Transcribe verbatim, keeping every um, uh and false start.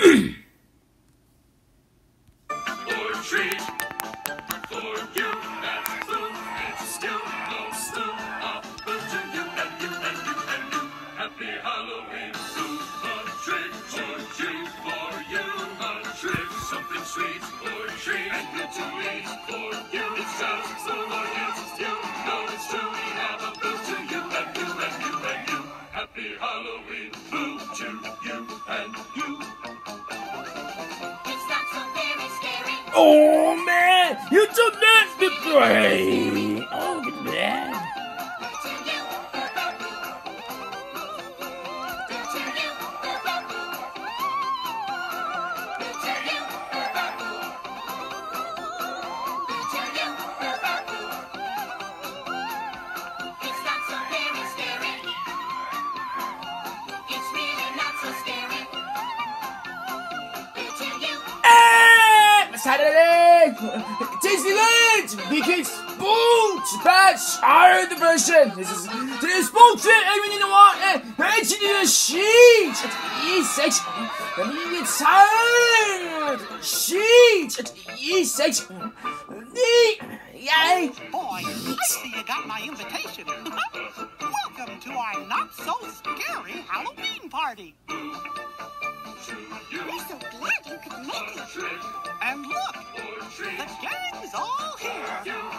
treat for you and food. It's still no stew of food to you and you and you and you. Happy Halloween, food, a trick or treat for you, a trick, something sweet or treat and good to eat for you. It's just for you, you know it's true. We have a food to you and you and you and you. Happy Halloween, food to you and you. Oh man, you took that to play. Oh man. Saturday! Tasty Lunch! Because sports patch are the version! This is the sports it everything you want and patch in the sheet! E section! The mean tired! Sheet! E section! The yay! Boy, I see you got my invitation. Welcome to our not so scary Halloween party. We're so glad you could make it. And look, the gang's all here.